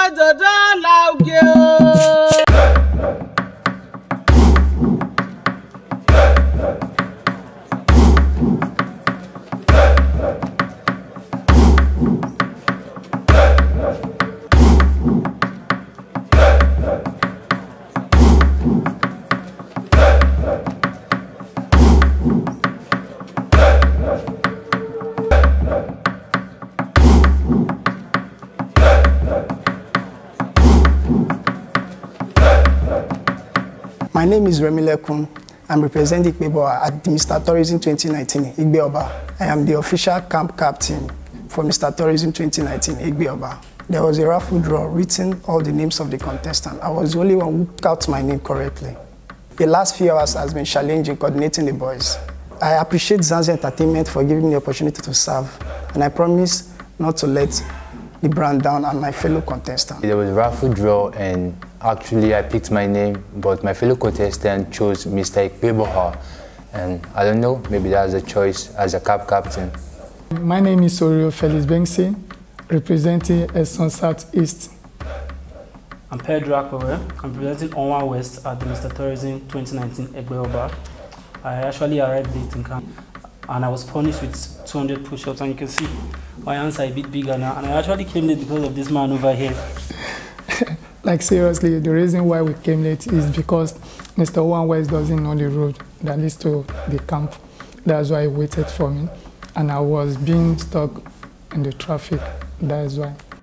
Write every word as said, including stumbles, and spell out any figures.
dòdò làwùjẹ o. My name is Remi Lekun. I'm representing Igbeboha at the Mister Tourism twenty nineteen Igbeoba. I am the official camp captain for Mister Tourism twenty nineteen Igbeoba. There was a raffle draw written all the names of the contestants. I was the only one who got my name correctly. The last few hours has been challenging coordinating the boys. I appreciate Zanzi Entertainment for giving me the opportunity to serve, and I promise not to let the brand down and my fellow contestants. There was a raffle draw, and actually I picked my name, but my fellow contestant chose Mister Igbeboha, and I don't know, maybe that's a choice as a camp captain. My name is Orio Felix Bengsi, representing Eson Southeast. I'm Pedro Akwewe. I'm representing Onwa West at the Mister Tourism twenty nineteen Igbeoba. I actually arrived late in camp, and I was punished with two hundred push-ups, and you can see my hands are a bit bigger now, and I actually came late because of this man over here. Like seriously, the reason why we came late is because Mister Onwa West doesn't know the road that leads to the camp. That's why he waited for me, and I was being stuck in the traffic. That is why.